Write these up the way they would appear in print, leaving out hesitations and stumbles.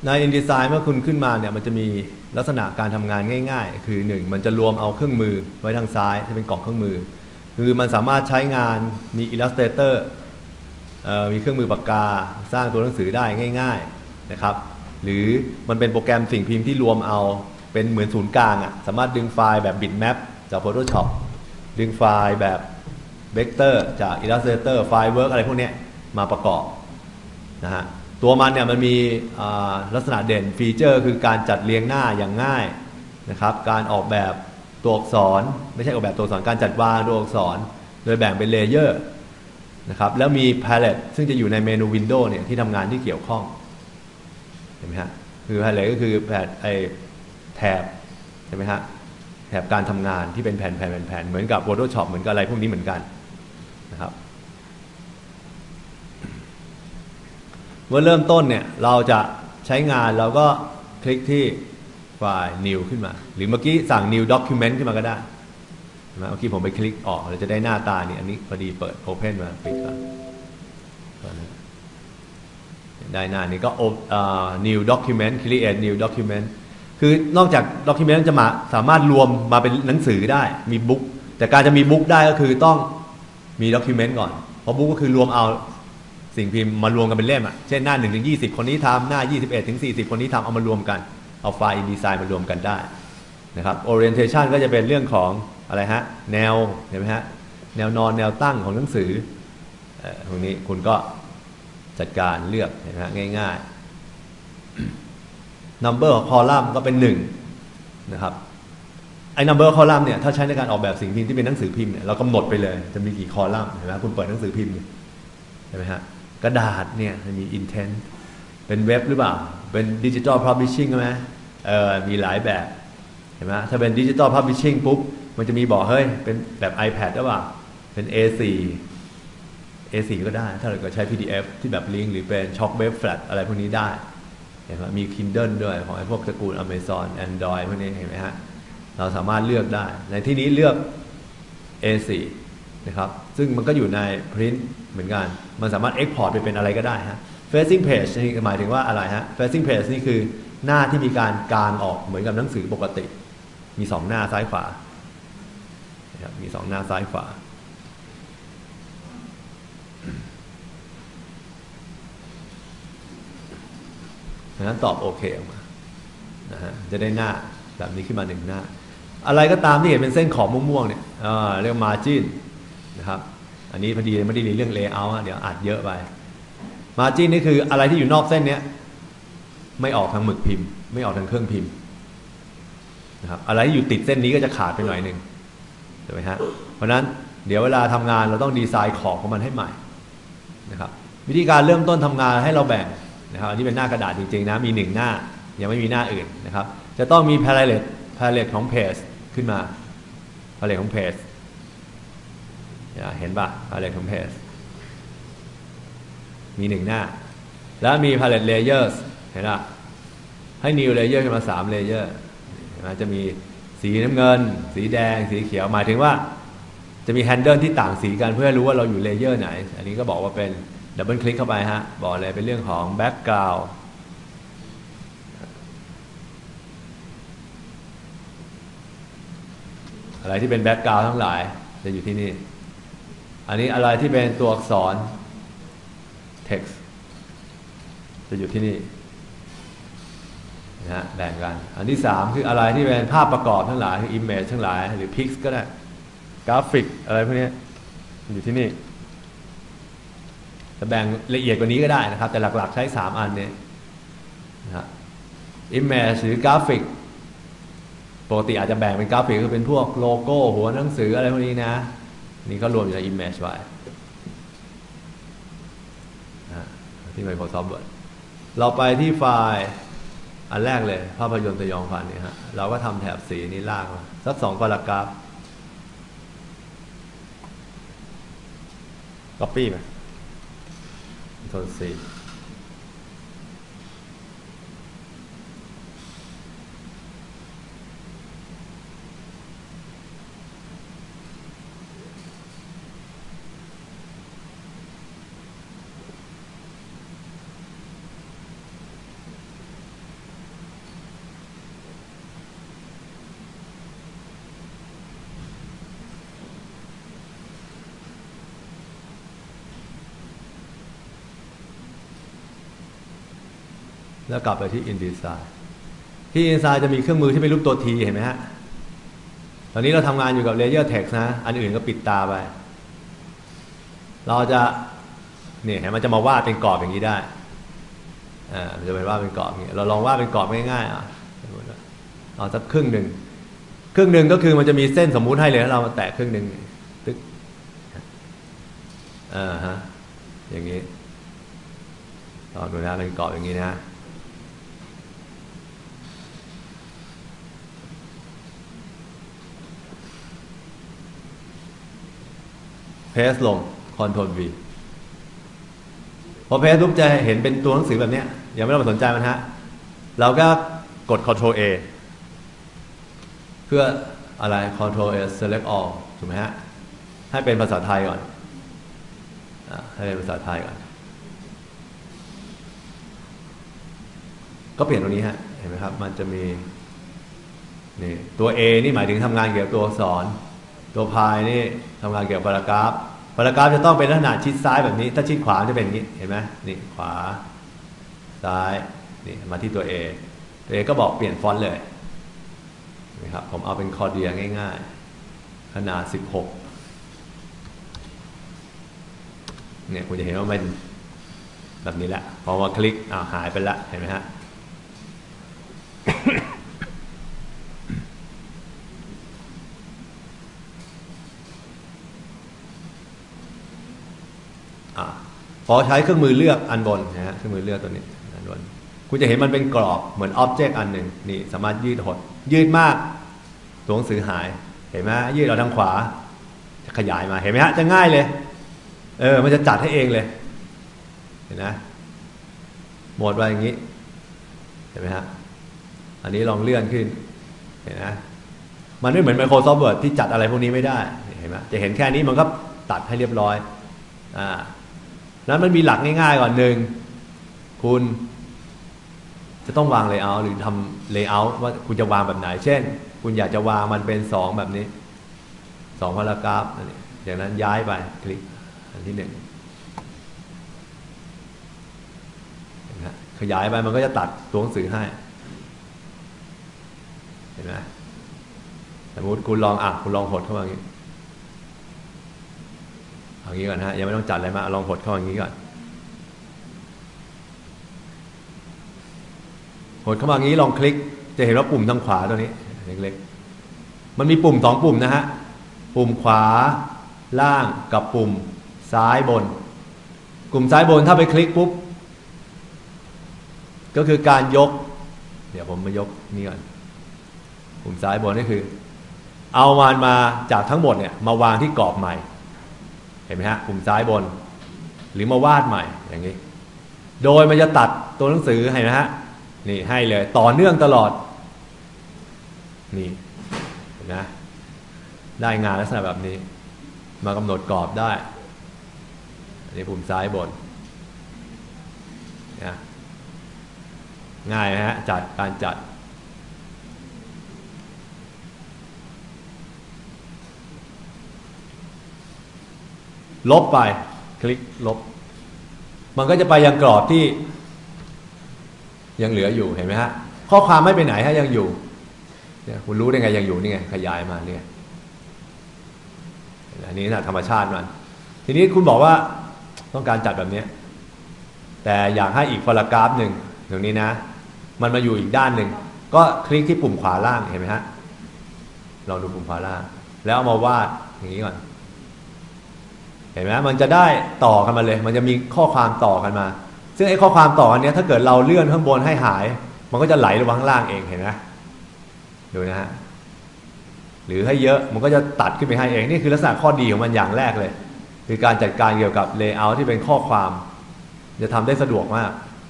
ใน InDesign เมื่อคุณขึ้นมาเนี่ยมันจะมีลักษณะการทำงานง่ายๆคือ1มันจะรวมเอาเครื่องมือไว้ทางซ้ายจะเป็นกล่องเครื่องมือคือมันสามารถใช้งานมี Illustrator มีเครื่องมือปากกาสร้างตัวหนังสือได้ง่ายๆนะครับหรือมันเป็นโปรแกรมสิ่งพิมพ์ที่รวมเอาเป็นเหมือนศูนย์กลางสามารถดึงไฟล์แบบ bitmap จาก Photoshop ดึงไฟล์แบบ Vector จาก Illustrator Firework อะไรพวกนี้มาประกอบนะฮะตัวมันเนี่ยมันมีลักษณะเด่นฟีเจอร์คือการจัดเรียงหน้าอย่างง่ายนะครับการออกแบบตัวอักษรไม่ใช่ออกแบบตัวอักษรการจัดวางตัวอักษรโดยแบ่งเป็นเลเยอร์นะครับแล้วมี palette ซึ่งจะอยู่ในเมนู Windows เนี่ยที่ทำงานที่เกี่ยวข้องเห็นไหมฮะคือ palette ก็คือแถบเห็นไหมฮะแถบการทำงานที่เป็นแผ่นเหมือนกับ Photoshop เหมือนกับอะไรพวกนี้เหมือนกันนะครับเมื่อเริ่มต้นเนี่ยเราจะใช้งานเราก็คลิกที่ไฟล์ new ขึ้นมาหรือเมื่อกี้สั่ง new document ขึ้นมาก็ได้เมื่อกี้ผมไปคลิกออกเราจะได้หน้าตานี่อันนี้พอดีเปิด open มาปิดก่อนได้หน้านี้ก็ new document create new document คือนอกจาก document จะมาสามารถรวมมาเป็นหนังสือได้มีบุ๊กแต่การจะมีบุ๊กได้ก็คือต้องมี document ก่อนเพราะบุ๊กก็คือรวมเอาสิ่งพิมพ์มารวมกันเป็นเล่มเช่นหน้า1 ถึง 20คนนี้ทำหน้า21 ถึง 40คนนี้ทำเอามารวมกันเอาไฟล์ InDesign มารวมกันได้นะครับ orientation ก็จะเป็นเรื่องของอะไรฮะแนวเห็นไหมฮะแนวนอนแนวตั้งของหนังสือตรงนี้คุณก็จัดการเลือกเห็นไหมฮะง่ายๆ number ของคอลัมน์ก็เป็น1นะครับไอ้ number คอลัมน์เนี่ยถ้าใช้ในการออกแบบสิ่งพิมพ์ที่เป็นหนังสือพิมพ์เนี่ยเรากำหนดไปเลยจะมีกี่คอลัมน์เห็นไหมคุณเปิดหนังสือพิมพ์เห็นไหมฮะกระดาษเนี่ยมี intent เป็นเว็บหรือเปล่าเป็นดิจิทัล publishing ใช่ไหมมีหลายแบบเห็นไหมถ้าเป็นดิจิทัล publishing ปุ๊บมันจะมีบอกเฮ้ยเป็นแบบ iPad หรือเปล่าเป็น A4 ก็ได้ถ้าเราก็ใช้ PDF ที่แบบลิงก์หรือเป็น Shockwave Flat อะไรพวกนี้ได้เห็นไหมมี Kindle ด้วยของไอ้พวกตระกูล Amazon Android พวกนี้เห็นไหมฮะเราสามารถเลือกได้ในที่นี้เลือก A4 นะครับซึ่งมันก็อยู่ใน print เหมือนกันมันสามารถ export ไปเป็นอะไรก็ได้ฮะ facing page นี่หมายถึงว่าอะไรฮะ facing page นี่คือหน้าที่มีการกางออกเหมือนกับหนังสือปกติมี2หน้าซ้ายขวานะครับมี2หน้าซ้ายขวาดังนั้นตอบโอเคออกมานะฮะจะได้หน้าแบบนี้ขึ้นมา1หน้าอะไรก็ตามที่เห็นเป็นเส้นขอบม่วงๆเนี่ยเรียก margin นะครับอันนี้พอดีไม่ได้เรียนเรื่อง layout เดี๋ยวอัดเยอะไป margin นี่คืออะไรที่อยู่นอกเส้นเนี้ยไม่ออกทางหมึกพิมพ์ไม่ออกทางเครื่องพิมพ์นะครับอะไรที่อยู่ติดเส้นนี้ก็จะขาดไปหน่อยนึงถูกไหมฮะเพราะนั้นเดี๋ยวเวลาทำงานเราต้องดีไซน์ขอบของมันให้ใหม่นะครับวิธีการเริ่มต้นทำงานให้เราแบ่งนะครับอันนี้เป็นหน้ากระดาษจริงๆนะมี1หน้ายังไม่มีหน้าอื่นนะครับจะต้องมี palette ของ page ขึ้นมา palette ของ page เห็นป่ะ palette ของ page มี1หน้าแล้วมี palette layers เห็นป่ะให้ new layer ขึ้นมา3 layer จะมีสีน้ำเงินสีแดงสีเขียวหมายถึงว่าจะมี handle ที่ต่างสีกันเพื่อให้รู้ว่าเราอยู่ layer ไหนอันนี้ก็บอกว่าเป็นดับเบิลคลิกเข้าไปฮะบอกเลยเป็นเรื่องของ background อะไรที่เป็น background ทั้งหลายจะอยู่ที่นี่อันนี้อะไรที่เป็นตัวอักษร text จะอยู่ที่นี่นะฮะแบ่งกันอันที่3คืออะไรที่เป็นภาพประกอบทั้งหลายคือ image ทั้งหลายหรือ pix ก็ได้กราฟิกอะไรพวกนี้อยู่ที่นี่จะแบ่งละเอียดกว่านี้ก็ได้นะครับแต่หลักๆใช้3อันเนี่ยนะฮะ image หรือกราฟิกปกติอาจจะแบ่งเป็นกราฟิกคือเป็นพวกโลโก้หัวหนังสืออะไรพวกนี้นะนี่ก็รวมอยู่ใน image ไว้นะที่ Microsoft Word เราไปที่ไฟล์อันแรกเลยภาพยนตร์สยองขวัญเนี่ยฮะเราก็ทำแถบสีนี้ลากมาสัก2พารากราฟ copy ไหมโทนสีแล้วกลับไปที่ InDesign ที่ InDesign จะมีเครื่องมือที่เป็นรูปตัว T เห็นไหมฮะตอนนี้เราทำงานอยู่กับ Layer Text นะอันอื่นก็ปิดตาไปเราจะเนี่ยเห็นมันจะมาวาดเป็นกรอบอย่างนี้ได้มันจะเป็นวาดเป็นกรอบอย่างนี้เราลองวาดเป็นกรอบง่ายๆเอาสักครึ่งหนึ่งก็คือมันจะมีเส้นสมมุติให้เลยเรามาแตะครึ่งหนึ่งตึ๊กฮะอย่างนี้ลองดูนะเป็นกรอบอย่างนี้นะเพสลง Ctrl V พอเพสปุ๊บจะเห็นเป็นตัวหนังสือแบบนี้อย่าไม่ต้องไปสนใจมันฮะเราก็กด Ctrl A เพื่ออะไร Ctrl A Select All ถูกไหมฮะให้เป็นภาษาไทยก่อนให้เป็นภาษาไทยก่อนก็เปลี่ยนตรงนี้ฮะเห็นไหมครับมันจะมีนี่ตัว A นี่หมายถึงทำงานเกี่ยวกับตัวอักษรตัวพายนี่ทำงานเกี่ยวกับพารากราฟจะต้องเป็นลักษณะชิดซ้ายแบบนี้ถ้าชิดขวาจะเป็นอย่างนี้เห็นไหมนี่ขวาซ้ายนี่มาที่ตัว A ตัว A ก็บอกเปลี่ยนฟอนต์เลยนะครับผมเอาเป็นคอร์เดียง่ายๆขนาด16เนี่ยคุณจะเห็นว่ามันแบบนี้แหละพอมาคลิกหายไปละเห็นไหมฮะ พอใช้เครื่องมือเลือกอันบนนะฮะเครื่องมือเลือกตัวนี้อันบนคุณจะเห็นมันเป็นกรอบเหมือนอ็อบเจกต์อันหนึ่งนี่สามารถยืดหดยืดมากตัวหนังสือหายเห็นไหมยืดเอาทางขวาจะขยายมาเห็นไหมฮะจะง่ายเลยมันจะจัดให้เองเลยเห็นนะโหมดไว้อย่างนี้เห็นไหมฮะอันนี้ลองเลื่อนขึ้นเห็นนะมันไม่เหมือน Microsoft Word ที่จัดอะไรพวกนี้ไม่ได้เห็นไหมจะเห็นแค่นี้มันก็ตัดให้เรียบร้อยนั้นมันมีหลักง่ายๆก่อนหนึ่งคุณจะต้องวางเลเยอร์หรือทำเลเยอร์ว่าคุณจะวางแบบไหนเช่นคุณอยากจะวางมันเป็น2แบบนี้2พารากราฟอย่างนั้นย้ายไปคลิกอันที่1ขยายไปมันก็จะตัดตัวหนังสือให้เห็นไหมสมมติคุณลองคุณลองหดเข้ามาอย่างนี้อย่างนี้ก่อนฮะยังไม่ต้องจัดอะไรมาลองหดเข้าอย่างนี้ก่อนหดเข้ามาอย่างนี้ลองคลิกจะเห็นว่าปุ่มทางขวาตัวนี้เล็กๆมันมีปุ่ม2ปุ่มนะฮะปุ่มขวาล่างกับปุ่มซ้ายบนกลุ่มซ้ายบนถ้าไปคลิกปุ๊บก็คือการยกเดี๋ยวผมมายกนี่ก่อนปุ่มซ้ายบนนี่คือเอามันมาจากทั้งหมดเนี่ยมาวางที่กรอบใหม่เห็นไหมฮะปุ่มซ้ายบนหรือมาวาดใหม่อย่างนี้โดยมันจะตัดตัวหนังสือให้นะฮะนี่ให้เลยต่อเนื่องตลอดนี่เห็นไหมได้งานลักษณะแบบนี้มากำหนดกรอบได้อันนี้ปุ่มซ้ายบนนะง่ายนะฮะการจัดลบไปคลิกลบมันก็จะไปยังกรอบที่ยังเหลืออยู่เห็นไหมฮะข้อความไม่ไปไหนฮะยังอยู่เนี่ยคุณรู้ได้ไงยังอยู่นี่ไงขยายมาเนี่ยอันนี้นะธรรมชาติมันทีนี้คุณบอกว่าต้องการจัดแบบนี้แต่อยากให้อีกพารากราฟหนึ่งตรงนี้นะมันมาอยู่อีกด้านหนึ่งก็คลิกที่ปุ่มขวาล่างเห็นไหมฮะลองดูปุ่มขวาล่างแล้วเอามาวาดอย่างนี้ก่อนเห็นไหมมันจะได้ต่อกันมาเลยมันจะมีข้อความต่อกันมาซึ่งไอ้ข้อความต่ออันนี้ถ้าเกิดเราเลื่อนข้างบนให้หายมันก็จะไหลลงข้างล่างเองเห็นไหมดูนะฮะหรือให้เยอะมันก็จะตัดขึ้นไปให้เองนี่คือลักษณะข้อดีของมันอย่างแรกเลยคือการจัดการเกี่ยวกับเลเยอร์ที่เป็นข้อความจะทำได้สะดวกมาก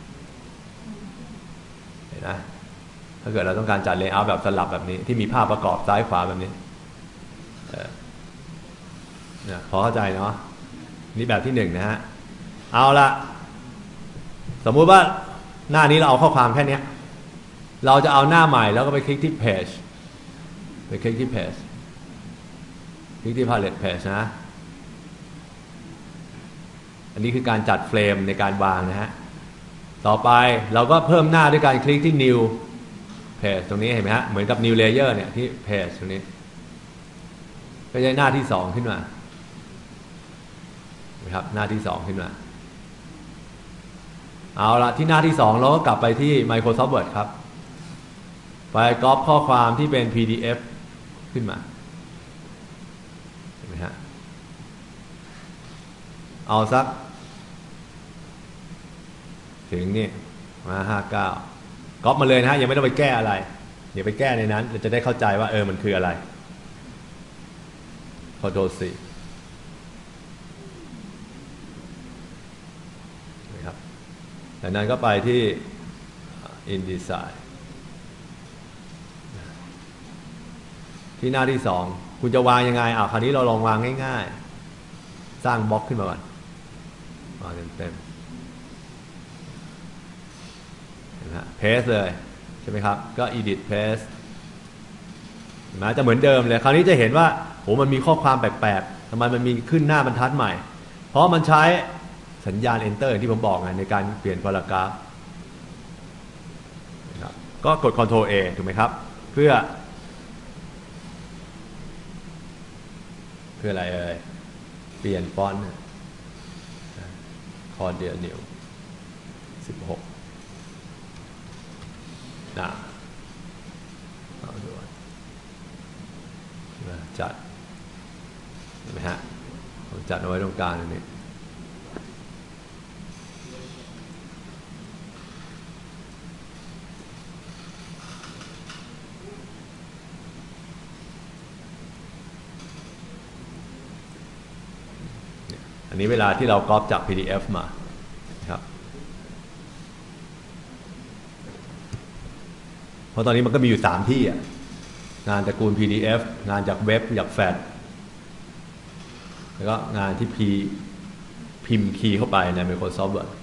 เห็นไหมถ้าเกิดเราต้องการจัดเลเยอร์แบบสลับแบบนี้ที่มีภาพประกอบซ้ายขวาแบบนี้พอเข้าใจเนาะนี่แบบที่1นะฮะเอาละสมมุติว่าหน้านี้เราเอาข้อความแค่นี้เราจะเอาหน้าใหม่แล้วก็ไปคลิกที่ page ไปคลิกที่ page คลิกที่ palette page นะอันนี้คือการจัดเฟรมในการวางนะฮะต่อไปเราก็เพิ่มหน้าด้วยการคลิกที่ new page ตรงนี้เห็นไหมฮะเหมือนกับ new layer เนี่ยที่ page ตรงนี้ก็จะได้หน้าที่2ขึ้นมานะครับหน้าที่2ขึ้นมาเอาละที่หน้าที่2เราก็กลับไปที่ Microsoft Word ครับไปก๊อปข้อความที่เป็น PDF ขึ้นมาเห็นไหมฮะเอาสักถึงนี่มา59ก๊อปมาเลยนะฮะยังไม่ต้องไปแก้อะไรเดี๋ยวไปแก้ในนั้นเราจะได้เข้าใจว่ามันคืออะไรCtrl Cนะครับจากนั้นก็ไปที่ InDesign ที่หน้าที่2คุณจะวางยังไงคราวนี้เราลองวางง่ายๆสร้างบล็อกขึ้นมาก่อนวางเต็มเพสเลยใช่ไหมครับก็ edit paste มาจะเหมือนเดิมเลยคราวนี้จะเห็นว่ามันมีข้อความแปลกๆทำไมมันมีขึ้นหน้าบรรทัดใหม่เพราะมันใช้สัญญาณ enter ที่ผมบอกไงในการเปลี่ยนพารากราฟก็กด Ctrl A ถูกไหมครับเพื่ออะไรเปลี่ยนฟอนต์คอร์เดียนิว16เอาด้วยจัดเห็นไหมฮะผมจัดเอาไว้ตรงกลางตรงนี้อันนี้เวลาที่เราก๊อปจาก PDF มาครับเพราะตอนนี้มันก็มีอยู่3ที่งานตระกูล PDF งานจากเว็บจากแฟลชแล้วก็งานที่พิมพ์คีย์เข้าไปใน Microsoft Word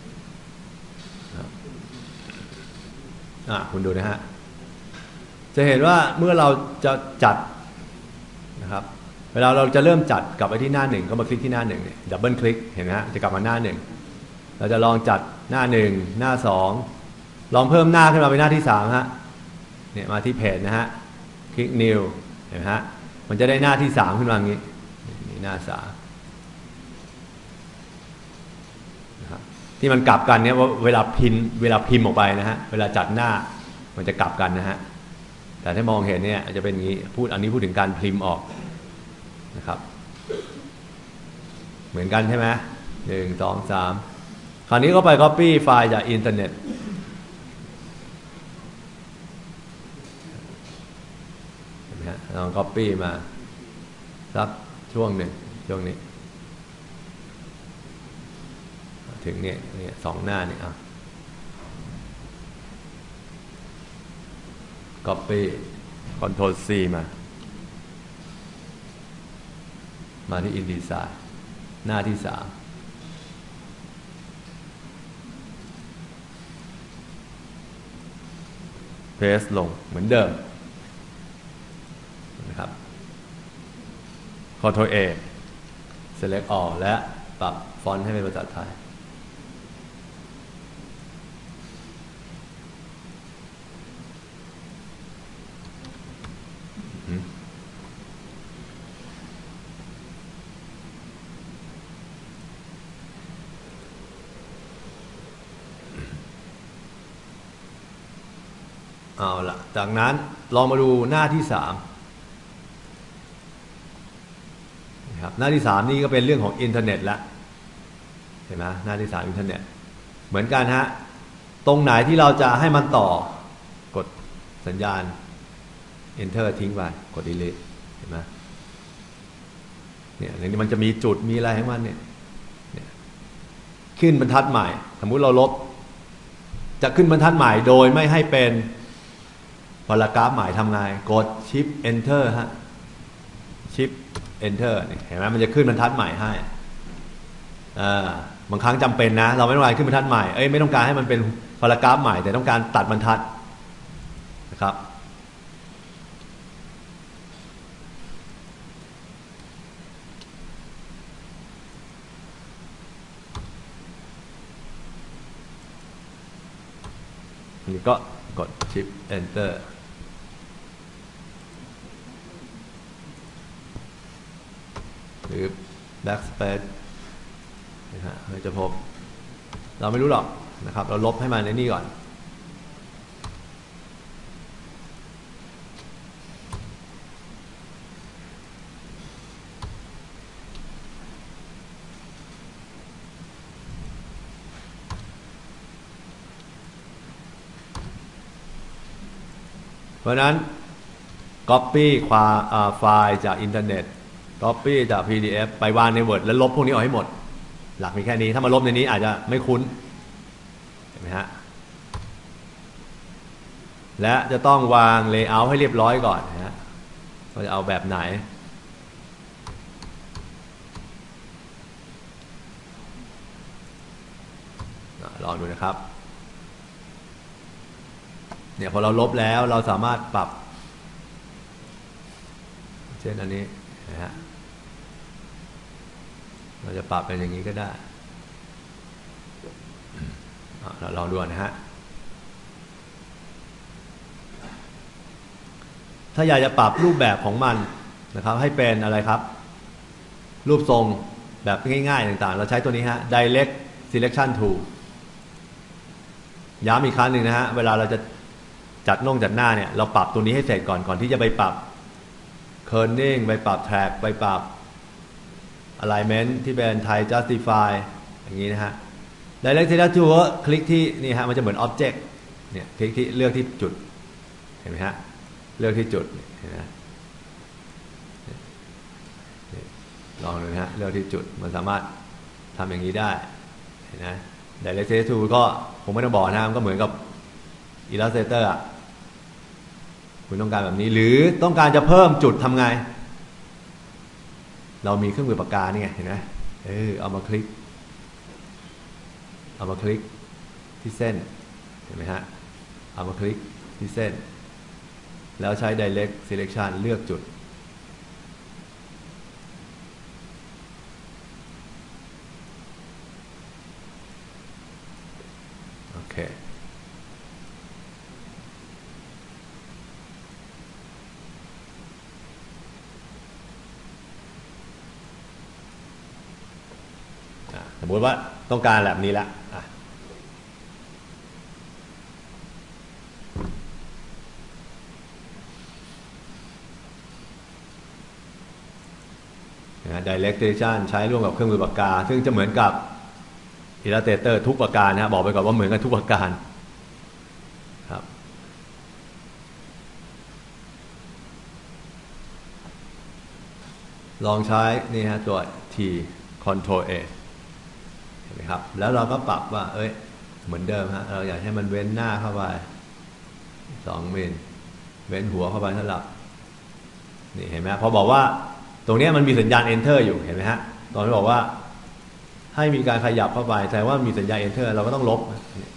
คุณดูนะฮะจะเห็นว่าเมื่อเราจะจัดนะครับเวลาเราจะเริ่มจัดกลับไปที่หน้า1ก็มาคลิกที่หน้า1เนี่ยดับเบิลคลิกเห็นไหมฮะจะกลับมาหน้า1เราจะลองจัดหน้า1หน้า2ลองเพิ่มหน้าขึ้นมาเป็นหน้าที่3ฮะเนี่ยมาที่เพจนะฮะคลิก new เห็นไหมฮะมันจะได้หน้าที่3ขึ้นมาอย่างนี้นี่หน้า3นะครับที่มันกลับกันเนี่ยว่าเวลาพิมพ์ออกไปนะฮะเวลาจัดหน้ามันจะกลับกันนะฮะแต่ถ้ามองเห็นเนี่ยจะเป็นอย่างนี้อันนี้พูดถึงการพิมพ์ออกนะครับเหมือนกันใช่ไหม1 2 3คราวนี้ก็ไป copy ไฟล์จากอินเทอร์เน็ตเห็นไหมฮะลอง copy มาสักช่วงนี้ถึงเนี่ย2หน้านี่copy Ctrl C มาที่ InDesign หน้าที่3เพสลงเหมือนเดิมนะครับ Ctrl A Select All และปรับฟอนต์ให้เป็นภาษาไทยเอาละจากนั้นลองมาดูหน้าที่3นะครับหน้าที่3นี่ก็เป็นเรื่องของอินเทอร์เน็ตละเห็นไหมหน้าที่3อินเทอร์เน็ตเหมือนกันฮะตรงไหนที่เราจะให้มันต่อกดสัญญาณ enter ทิ้งไปกด delete เห็นไหมเนี่ยในนี้มันจะมีจุดมีอะไรให้มันเนี่ยขึ้นบรรทัดใหม่สมมุติเราลบจะขึ้นบรรทัดใหม่โดยไม่ให้เป็นพารากราฟใหม่ทำไงกด Shift Enter ฮะ Shift Enter เห็นไหมมันจะขึ้นบรรทัดใหม่ให้บางครั้งจำเป็นนะเราไม่ต้องการขึ้นบรรทัดใหม่ไม่ต้องการให้มันเป็นพารากราฟใหม่แต่ต้องการตัดบรรทัดนะครับนี่ก็กด Shift Enter หรือ Backspace นะฮะเราจะพบเราไม่รู้หรอกนะครับเราลบให้มันในนี่ก่อนเพราะนั้น Copy ไฟล์จากอินเทอร์เน็ต Copy จาก PDF ไปวางใน Word แล้วลบพวกนี้ออกให้หมดหลักมีแค่นี้ถ้ามาลบในนี้อาจจะไม่คุ้นเห็นไหมฮะและจะต้องวาง Layout ให้เรียบร้อยก่อนนะฮะว่าจะเอาแบบไหนลองดูนะครับเนี่ยพอเราลบแล้วเราสามารถปรับเช่นอันนี้นะฮะเราจะปรับเป็นอย่างนี้ก็ได้เราลองดูนะฮะถ้าอยากจะปรับรูปแบบของมันนะครับให้เป็นอะไรครับรูปทรงแบบง่ายๆต่างๆเราใช้ตัวนี้ฮะ Direct Selection Tool ย้ำอีกครั้งหนึ่งนะฮะเวลาเราจะจัดหน้าเนี่ยเราปรับตัวนี้ให้เสร็จก่อนที่จะไปปรับ Kerning ไปปรับ Track ไปปรับ Alignment ที่เป็น Thai Justify อย่างนี้นะฮะ Direct Selection Tool ก็คลิกที่นี่ฮะมันจะเหมือน Object เนี่ยคลิกที่เลือกที่จุดเห็นไหมฮะเลือกที่จุดเห็นไหมลองดูนะฮะเลือกที่จุดมันสามารถทำอย่างนี้ได้เห็นไหม Direct Selection Tool ก็ผมไม่ต้องบอกนะมันก็เหมือนกับ Illustrator อ่ะคุณต้องการแบบนี้หรือต้องการจะเพิ่มจุดทำไงเรามีเครื่องมือปากกานี่ไงเห็นไหมเอามาคลิกที่เส้นเห็นไหมฮะเอามาคลิกที่เส้นแล้วใช้ Direct Selection เลือกจุดโอเคสมมติว่าต้องการแบบนี้ละDirect Selection ใช้ร่วมกับเครื่องมือปากกาซึ่งจะเหมือนกับ Illustrator ทุกประการนะบอกไปก่อนว่าเหมือนกันทุกประการครับลองใช้นี่ฮะตัว T Ctrl A เห็นไหมครับแล้วเราก็ปรับว่าเหมือนเดิมฮะเราอยากให้มันเว้นหน้าเข้าไป2 มิลเว้นหัวเข้าไปเท่าไหร่นี่เห็นไหมพอบอกว่าตรงนี้มันมีสัญญาณ Enter อยู่เห็นไหมฮะตอนที่บอกว่าให้มีการขยับเข้าไปแสดงว่ามีสัญญาณ Enter เราก็ต้องลบ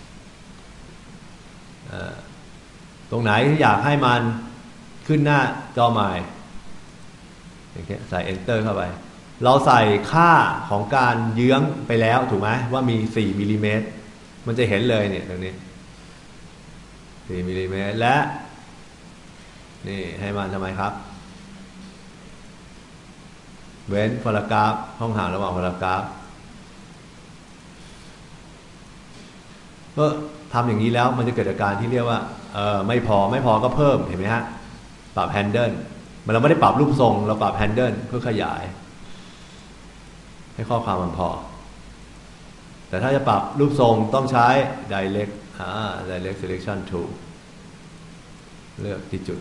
ตรงไหนที่อยากให้มันขึ้นหน้าจอใหม่อย่างเงี้ยใส่ Enter เข้าไปเราใส่ค่าของการเยื้องไปแล้วถูกไหมว่ามี4 มิลลิเมตรมันจะเห็นเลยเนี่ยตรงนี้4 มิลลิเมตรและนี่ให้มันทำไมครับเว้นพารากราฟห้องห่างระหว่างพารากราฟก็ทำอย่างนี้แล้วมันจะเกิดอาการที่เรียกว่าไม่พอก็เพิ่มเห็นไหมฮะปรับแฮนเดิลมันเราไม่ได้ปรับรูปทรงเราปรับแฮนเดิลเพื่อขยายให้ข้อความมันพอแต่ถ้าจะปรับรูปทรงต้องใช้ Direct Selection Tool เลือกที่จุด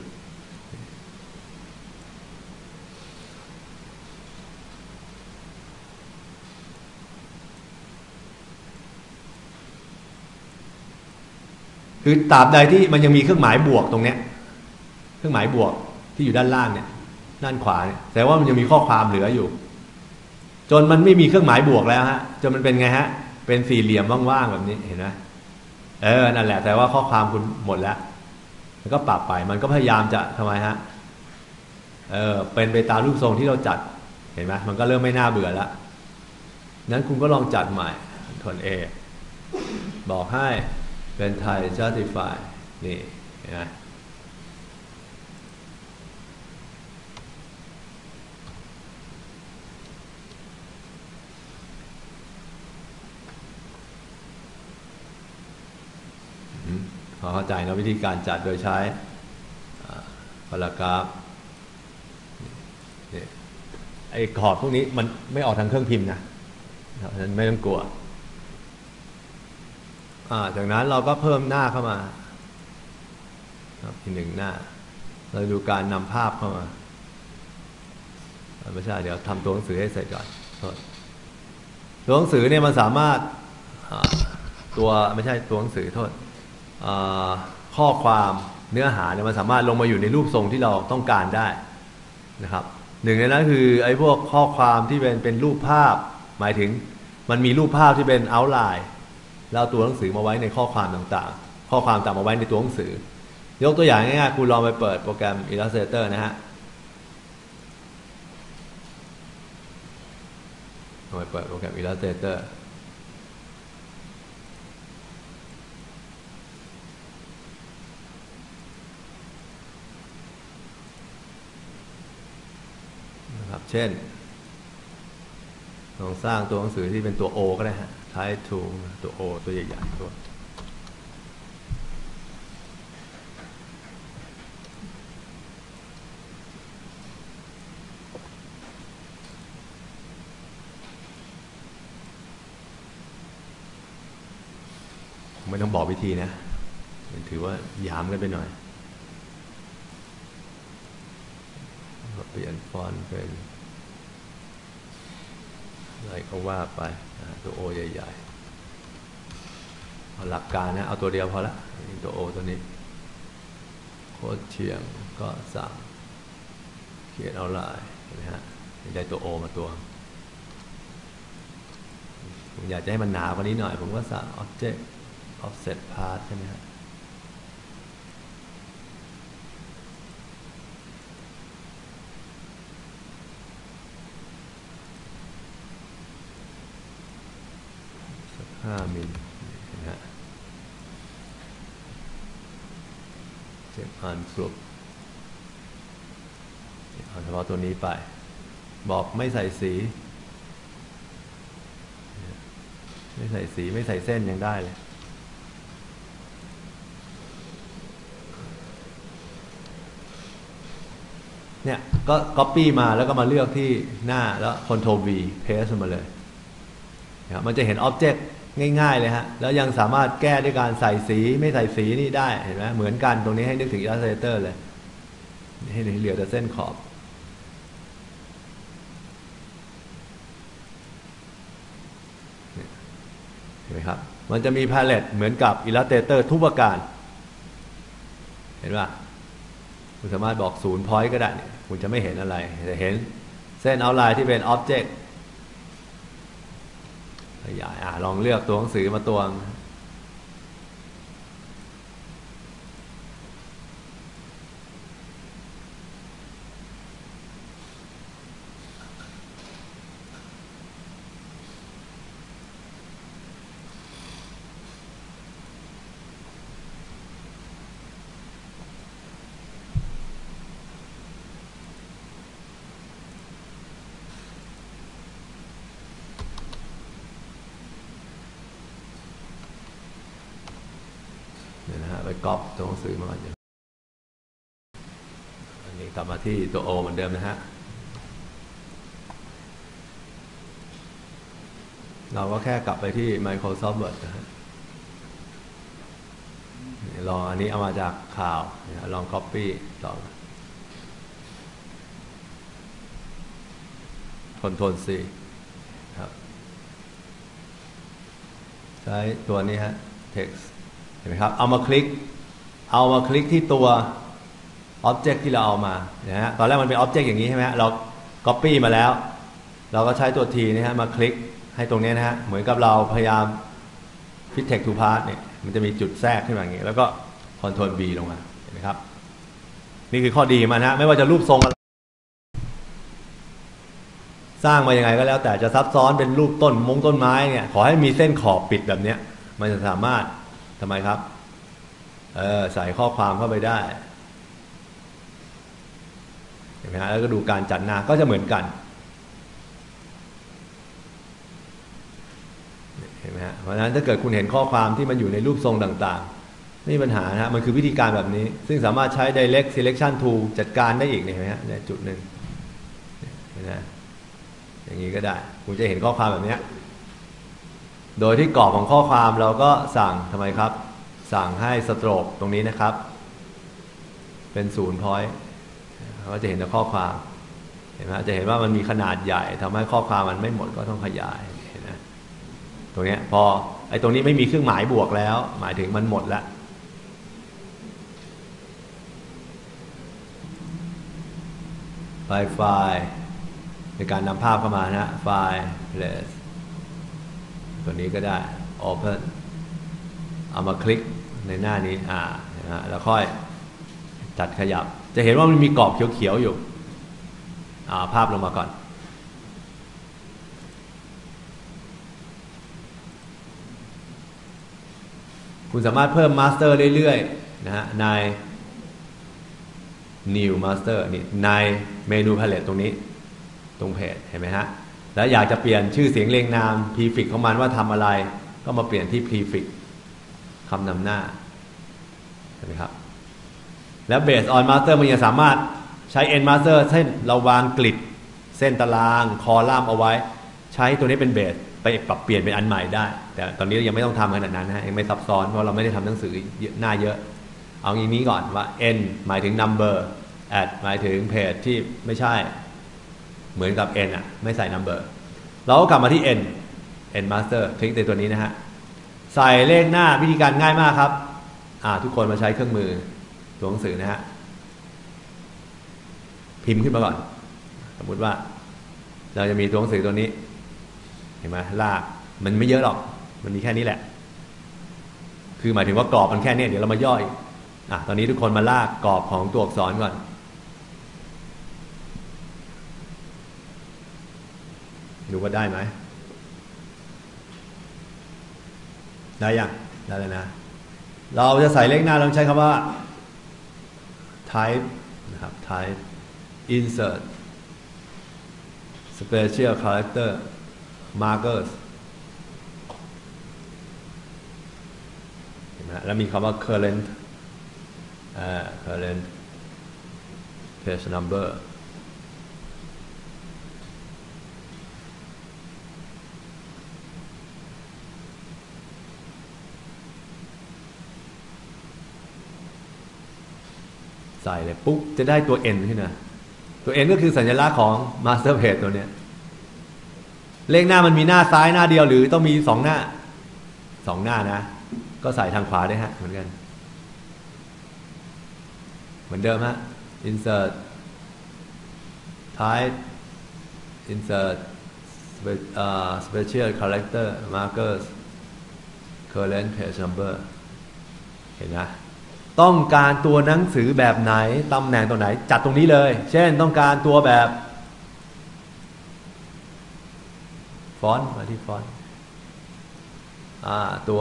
คือตราบใดที่มันยังมีเครื่องหมายบวกตรงเนี้ยเครื่องหมายบวกที่อยู่ด้านล่างเนี่ยด้านขวาเนี่ยแต่ว่ามันยังมีข้อความเหลืออยู่จนมันไม่มีเครื่องหมายบวกแล้วฮะจนมันเป็นไงฮะเป็นสี่เหลี่ยมว่างๆแบบนี้เห็นไหมนั่นแหละแต่ว่าข้อความคุณหมดแล้วมันก็ปรับไปมันก็พยายามจะทำไมฮะเป็นไปตามรูปทรงที่เราจัดเห็นไหมมันก็เริ่มไม่น่าเบื่อแล้วนั้นคุณก็ลองจัดใหม่Ctrl Aบอกให้เป็นไทย justify นี่เห็นไหมพอเข้าใจนะวิธีการจัดโดยใช้พารากราฟไอ้ขอบพวกนี้มันไม่ออกทางเครื่องพิมพ์นะเพราะฉะนั้นไม่ต้องกลัวจากนั้นเราก็เพิ่มหน้าเข้ามาอีกหนึ่งหน้าเราดูการนำภาพเข้ามาไม่ใช่เดี๋ยวทำตัวหนังสือให้เสร็จก่อนตัวหนังสือเนี่ยมันสามารถตัวไม่ใช่ตัวหนังสือโทษข้อความเนื้อหาเนี่ยมันสามารถลงมาอยู่ในรูปทรงที่เราต้องการได้นะครับหนึ่งในนั้นคือไอ้พวกข้อความที่เป็นรูปภาพหมายถึงมันมีรูปภาพที่เป็นเอาท์ไลน์แล้วตัวหนังสือมาไว้ในข้อความต่างๆข้อความต่างมาไว้ในตัวหนังสือยกตัวอย่างง่ายๆคุณลองไปเปิดโปรแกรม Illustrator นะฮะลองไปเปิดโปรแกรม Illustratorเช่นลองสร้างตัวหนังสือที่เป็นตัว O ก็ได้ฮะ Type 2ตัว O ตัวใหญ่ๆตัวไม่ต้องบอกวิธีนะถือว่ายามกันไปหน่อยเปลี่ยนฟอนต์เป็นอะไรก็ว่าไปตัว O ใหญ่ๆเอาหลักการนะเอาตัวเดียวพอละตัว O ตัวนี้โคตรเฉียงก็สั่งเขียนเอาลายเห็นไหมฮะได้ตัว O มาตัวผมอยากจะให้มันหนากว่านี้หน่อยผมก็สั่ง Object Offset Part ใช่ไหมฮะ5 มิลนะฮะเจ็บอ่านกลุ่มเอาเฉพาะตัวนี้ไปบอกไม่ใส่สีไม่ใส่สีไม่ใส่เส้นยังได้เลยเนี่ยก็ copy มาแล้วก็มาเลือกที่หน้าแล้ว Ctrl V paste มาเลยมันจะเห็น objectง่ายๆเลยฮะแล้วยังสามารถแก้ด้วยการใส่สีไม่ใส่สีนี่ได้เห็นไหมเหมือนกันตรงนี้ให้นึกถึง Illustrator เลยให้เหลือแต่เส้นขอบเห็นไหมครับมันจะมี palette เหมือนกับ Illustrator ทุกประการเห็นป่ะคุณสามารถบอก0 point ก็ได้คุณจะไม่เห็นอะไรแต่เห็นเส้น outline ที่เป็น objectใหญ่ลองเลือกตัวหนังสือมาตัวไปก๊อปตัวหนังสือมาก่อนอันนี้กลับมาที่ตัว O เหมือนเดิมนะฮะเราก็แค่กลับไปที่ Microsoft Word นะฮะลองอันนี้เอามาจากข่าวลอง Copy ต่อCtrl C ครับใช้ตัวนี้ฮะ Textเห็นไหมครับเอามาคลิกที่ตัว Object ที่เราเอามานะฮะตอนแรกมันเป็น Object อย่างนี้ใช่ไหมฮะเรา Copy มาแล้วเราก็ใช้ตัว T นะฮะมาคลิกให้ตรงนี้นะฮะเหมือนกับเราพยายาม Fit Text to Part เนี่ยมันจะมีจุดแทรกขึ้นมาอย่างนี้แล้วก็ Ctrl B ลงมาเห็นไหมครับนี่คือข้อดีมันฮะไม่ว่าจะรูปทรงอะไรสร้างมายังไงก็แล้วแต่จะซับซ้อนเป็นรูปต้นไม้เนี่ยขอให้มีเส้นขอบปิดแบบนี้มันจะสามารถทำไมครับใส่ข้อความเข้าไปได้เห็นไหมฮะแล้วก็ดูการจัดหน้าก็จะเหมือนกันเห็นไหมฮะเพราะฉะนั้นถ้าเกิดคุณเห็นข้อความที่มันอยู่ในรูปทรงต่างๆไม่มีปัญหานะฮะมันคือวิธีการแบบนี้ซึ่งสามารถใช้ direct selection tool จัดการได้อีกเห็นไหมฮะในจุดหนึ่งเห็นไหมอย่างนี้ก็ได้คุณจะเห็นข้อความแบบนี้โดยที่กรอบของข้อความเราก็สั่งทำไมครับสั่งให้สโตรกตรงนี้นะครับเป็น0 pointก็จะเห็นในข้อความเห็นไหมจะเห็นว่ามันมีขนาดใหญ่ทำให้ข้อความมันไม่หมดก็ต้องขยายเห็นไหมตรงนี้พอไอ้ตรงนี้ไม่มีเครื่องหมายบวกแล้วหมายถึงมันหมดแล้วไฟล์ในการนำภาพเข้ามานะไฟล์ place ตัวนี้ก็ได้ open เอามาคลิกในหน้านี้แล้วค่อยจัดขยับจะเห็นว่ามันมีกรอบเขียวๆอยู่ภาพลงมาก่อนคุณสามารถเพิ่มมาสเตอร์เรื่อยๆนะฮะใน new master นี่ในเมนู palette ตรงนี้ตรงเพจเห็นไหมฮะแล้วอยากจะเปลี่ยนชื่อเสียงเรียงนาม prefix ของมันว่าทำอะไรก็มาเปลี่ยนที่ prefix คำนำหน้าเห็นไหมครับแล้ว based on master มันยังสามารถใช้ end master เช่นเราวางกริดเส้นตารางคอลัมน์เอาไว้ใช้ตัวนี้เป็น base ไปปรับเปลี่ยนเป็นอันใหม่ได้แต่ตอนนี้ยังไม่ต้องทำขนาดนั้นนะยังไม่ซับซ้อนเพราะเราไม่ได้ทำหนังสือหน้าเยอะเอาอย่างนี้ก่อนว่า n หมายถึง number at หมายถึงเพจที่ไม่ใช่เหมือนกับ n ไม่ใส่ number เราก็กลับมาที่ n master คลิกในตัวนี้นะฮะใส่เลขหน้าวิธีการง่ายมากครับทุกคนมาใช้เครื่องมือตัวหนังสือนะฮะพิมพ์ขึ้นมาก่อนสมมุติว่าเราจะมีตัวหนังสือตัวนี้เห็นไหมลากมันไม่เยอะหรอกมันมีแค่นี้แหละคือหมายถึงว่ากรอบมันแค่นี้เดี๋ยวเรามาย่อยตอนนี้ทุกคนมาลากกรอบของตัวอักษรก่อนดูว่าได้ไหมได้ยังได้เลยนะเราจะใส่เลขหน้าเราใช้คำว่า type นะครับ type insert special character markers เห็นไหมแล้วมีคำว่า current current page numberใส่เลยปุ๊บจะได้ตัว n ขึ้นนะตัว n ก็คือสัญลักษณ์ของ master page ตัวเนี้ยเลขหน้ามันมีหน้าซ้ายหน้าเดียวหรือต้องมี2หน้า2หน้านะก็ใส่ทางขวาได้ฮะเหมือนกันเหมือนเดิมฮะ insert type insert special character markers current page number เห็นนะต้องการตัวหนังสือแบบไหนตำแหน่งตัวไหนจัดตรงนี้เลยเช่นต้องการตัวแบบฟอนต์มาที่ฟอนต์ตัว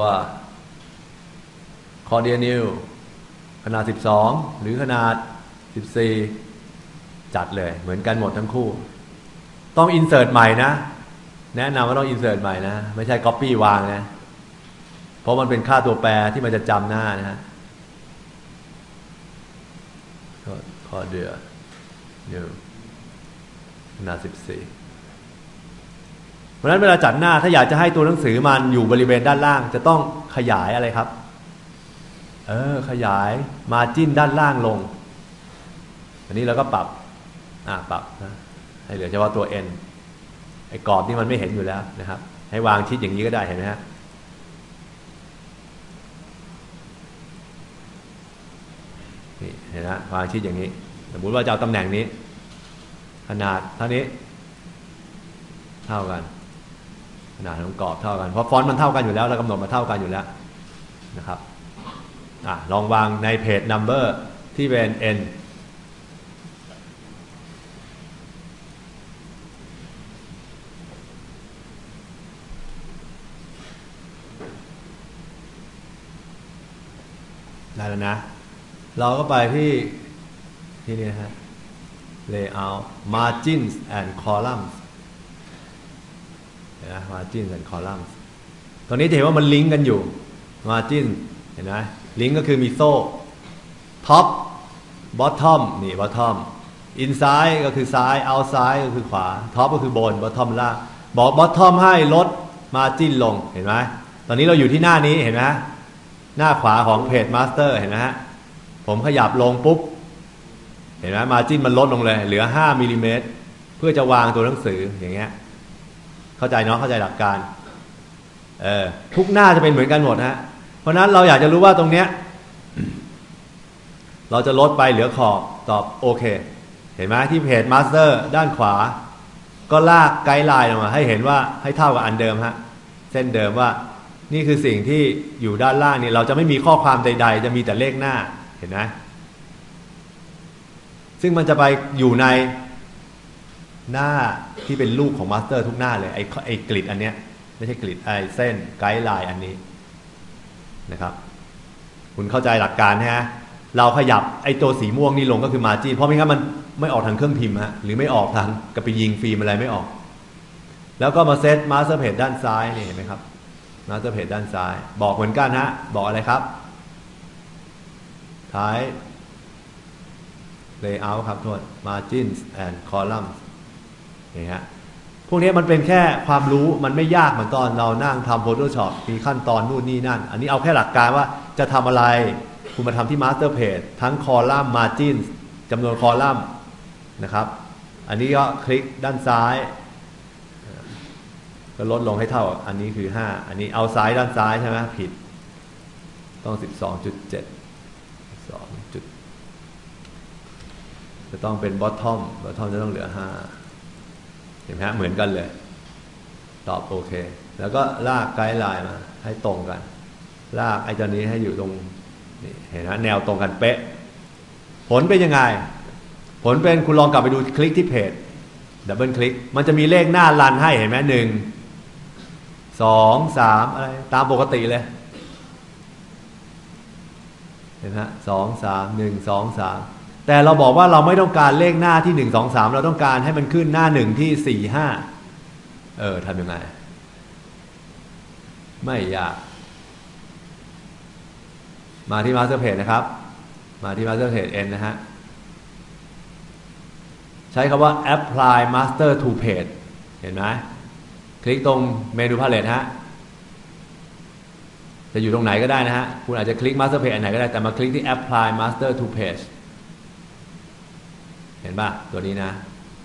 Cordial New ขนาด12หรือขนาด14จัดเลยเหมือนกันหมดทั้งคู่ต้อง insert ใหม่นะแนะนำว่าต้อง insert ใหม่นะไม่ใช่ copy วางนะเพราะมันเป็นค่าตัวแปรที่มันจะจำหน้านะฮะCordial New ขนาด14เพราะฉะนั้นเวลาจัดหน้าถ้าอยากจะให้ตัวหนังสือมันอยู่บริเวณด้านล่างจะต้องขยายอะไรครับขยาย margin ด้านล่างลงอันนี้เราก็ปรับนะให้เหลือเฉพาะตัว n ไอ้กรอบนี่มันไม่เห็นอยู่แล้วนะครับให้วางชิดอย่างนี้ก็ได้เห็นไหมฮะนี่เห็นนะวางชิดอย่างนี้สมมุติว่าจะเอาตำแหน่งนี้ขนาดเท่านี้เท่ากันขนาดของกรอบเท่ากันเพราะฟอนต์มันเท่ากันอยู่แล้วเรากำหนดมาเท่ากันอยู่แล้วนะครับลองวางในเพจ number ที่เป็น n ได้แล้วนะเราก็ไปที่นี่ฮะ layout margins and columns เห็นไหม margins and columns ตอนนี้จะเห็นว่ามันลิงก์กันอยู่ margin เห็นไหมลิงก์ก็คือมีโซ่ top bottom นี่ bottom inside ก็คือซ้าย outside ก็คือขวา top ก็คือบน bottom ล่างบอก bottom ให้ลด margin ลงเห็นไหมตอนนี้เราอยู่ที่หน้านี้เห็นไหมหน้าขวาของเพจ master เห็นไหมฮะผมขยับลงปุ๊บเห็นไหม margin มันลดลงเลยเหลือ5มิลลิเมตรเพื่อจะวางตัวหนังสืออย่างเงี้ยเข้าใจเนาะเข้าใจหลักการทุกหน้าจะเป็นเหมือนกันหมดฮะเพราะนั้นเราอยากจะรู้ว่าตรงเนี้ยเราจะลดไปเหลือขอบตอบโอเคเห็นไหมที่เพจ master ด้านขวาก็ลากไกด์ไลน์ออกมาให้เห็นว่าให้เท่ากับอันเดิมฮะเส้นเดิมว่านี่คือสิ่งที่อยู่ด้านล่างนี่เราจะไม่มีข้อความใดๆจะมีแต่เลขหน้าเห็นไหมซึ่งมันจะไปอยู่ในหน้าที่เป็นรูปของมาสเตอร์ทุกหน้าเลยไอ้กริดอันเนี้ยไม่ใช่กริดไอ้เส้นไกด์ไลน์อันนี้นะครับคุณเข้าใจหลักการฮะเราขยับไอ้ตัวสีม่วงนี่ลงก็คือมาร์จิ้นเพราะไม่งั้นมันไม่ออกทางเครื่องพิมพ์ฮะหรือไม่ออกทางกับไปยิงฟิล์มอะไรไม่ออกแล้วก็มาเซตมาสเตอร์เพจด้านซ้ายนี่เห็นไหมครับมาสเตอร์เพจด้านซ้ายบอกเหมือนกันฮะบอกอะไรครับท้าย layout ครับโทษ margins and columns นี่ฮะพวกนี้มันเป็นแค่ความรู้มันไม่ยากเหมือนตอนเรานั่งทำ Photoshop มีขั้นตอนนู่นนี่นั่นอันนี้เอาแค่หลักการว่าจะทำอะไรคุณมาทำที่ master page ทั้ง column margins จำนวน column นะครับอันนี้ก็คลิกด้านซ้ายก็ลดลงให้เท่าอันนี้คือ5อันนี้เอาซ้ายด้านซ้ายใช่ไหมผิดต้อง 12.7 2จุดจะต้องเป็น bottom จะต้องเหลือ5เห็นไหมฮะเหมือนกันเลยตอบโอเคแล้วก็ลากไกด์ไลน์มาให้ตรงกันลากไอ้ตัวนี้ให้อยู่ตรงนี่เห็นไหมแนวตรงกันเป๊ะผลเป็นยังไงผลเป็นคุณลองกลับไปดูคลิกที่เพจดับเบิลคลิกมันจะมีเลขหน้ารันให้เห็นไหม1 2 3อะไรตามปกติเลยเห็นไหม2 3 1 2 3แต่เราบอกว่าเราไม่ต้องการเลขหน้าที่1 2 3เราต้องการให้มันขึ้นหน้า1ที่4 5ทำยังไงไม่ยากมาที่ Master Page นะครับมาที่ Master Page N นะฮะใช้คำว่า apply master to page เห็นไหมคลิกตรงเมนูพาเลตฮะจะอยู่ตรงไหนก็ได้นะฮะคุณอาจจะคลิก master page อันไหนก็ได้แต่มาคลิกที่ apply master to page เห็นป่ะตัวนี้นะ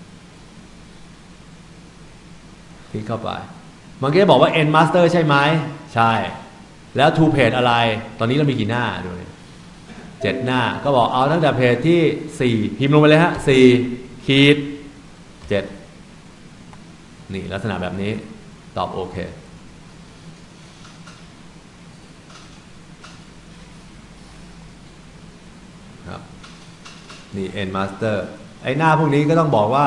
คลิกเข้าไปเมื่อกี้บอกว่า end master ใช่ไหมใช่แล้ว to page อะไรตอนนี้เรามีกี่หน้าดู7หน้าก็บอกเอาตั้งแต่เพจที่4พิมพ์ลงไปเลยฮะ4ขีด7นี่ลักษณะแบบนี้ตอบโอเคครับนี่ end master ไอ้หน้าพวกนี้ก็ต้องบอกว่า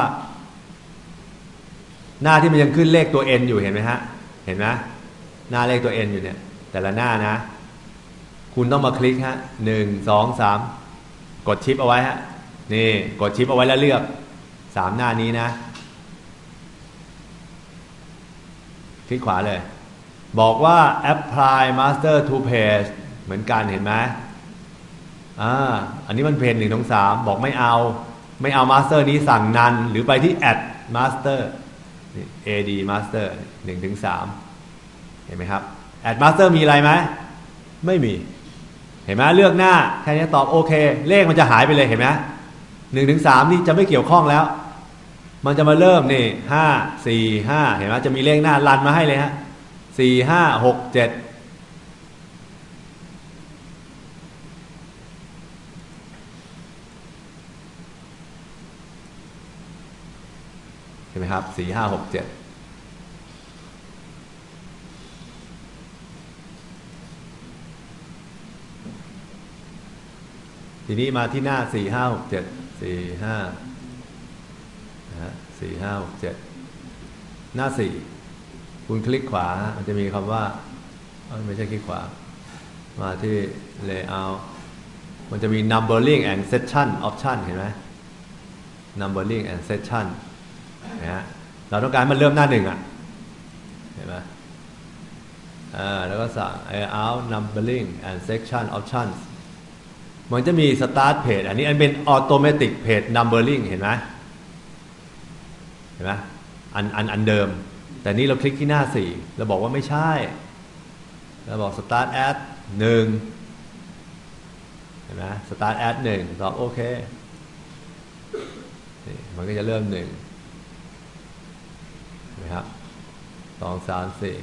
หน้าที่มันยังขึ้นเลขตัว n อยู่เห็นไหมฮะเห็นไหมหน้าเลขตัว n อยู่เนี่ยแต่ละหน้านะคุณต้องมาคลิกฮะ1 2 3กดชิปเอาไว้ฮะนี่กดชิปเอาไว้แล้วเลือก3หน้านี้นะคลิกขวาเลยบอกว่า apply master to page เหมือนกันเห็นไหมอันนี้มันเพจ1 2 3บอกไม่เอาmaster นี้สั่งนันหรือไปที่ add master ad master 1 ถึง 3เห็นไหมครับ add master มีอะไรไหมไม่มีเห็นไหมเลือกหน้าแค่นี้ตอบโอเคเลขมันจะหายไปเลยเห็นไหม1 ถึง 3นี่จะไม่เกี่ยวข้องแล้วมันจะมาเริ่มนี่5 4 5เห็นไหมจะมีเลขหน้ารันมาให้เลยฮะ4 5 6 7เห็นไหมครับ4 5 6 7ทีนี้มาที่หน้า4 5 6 7 4 5นะฮะ4 5 6 7หน้า4คุณคลิกขวามันจะมีคำว่าไม่ใช่คลิกขวามาที่ layout มันจะมี numbering and section option เห็นไหม numbering and section นะฮะเราต้องการให้มันเริ่มหน้าหนึ่งอ่ะเห็นไหมแล้วก็สั่ง out numbering and section options มันจะมี start page อันนี้เป็น automatic page numbering เห็นไหมอันเดิมแต่นี้เราคลิกที่หน้า4เราบอกว่าไม่ใช่เราบอก start at 1เห็นไหม start at 1ตอบโอเคนี่มันก็จะเริ่ม1นะครับ2 3 4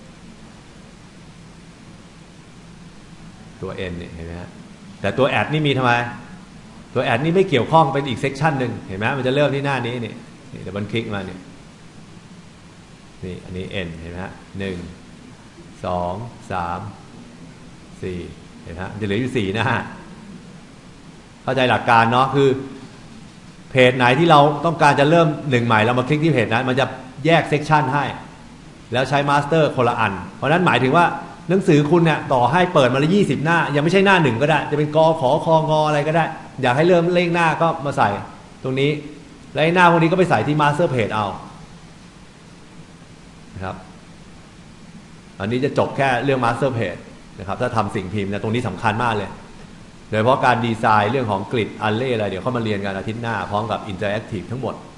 ตัว n เนี่ยเห็นไหมฮะแต่ตัว add นี่มีทำไมตัว add นี่ไม่เกี่ยวข้องเป็นอีกเซกชันหนึ่งเห็นไหมมันจะเริ่มที่หน้านี้นี่เดี๋ยวมันคลิกมาเนี่ยนี่อันนี้ n เห็นไหมฮะ1 2 3 4เห็นไหมจะเหลืออยู่4หน้าเข้าใจหลักการเนาะคือเพจไหนที่เราต้องการจะเริ่ม1ใหม่เรามาคลิกที่เพจนั้นมันจะแยกเซกชันให้แล้วใช้มาสเตอร์คนละอันเพราะนั้นหมายถึงว่าหนังสือคุณเนี่ยต่อให้เปิดมาละ20หน้ายังไม่ใช่หน้า1ก็ได้จะเป็นกขอคองออะไรก็ได้อยากให้เริ่มเลขหน้าก็มาใส่ตรงนี้แล้วหน้าพวกนี้ก็ไปใส่ที่มาสเตอร์เพจเอานะครับอันนี้จะจบแค่เรื่องมาสเตอร์เพจนะครับถ้าทำสิ่งพิมพ์นะตรงนี้สำคัญมากเลยโดยเฉพาะการดีไซน์เรื่องของกริดอัลเล่อะไรเดี๋ยวเข้ามาเรียนกันอาทิตย์หน้าพร้อมกับอินเตอร์แอคทีฟทั้งหมด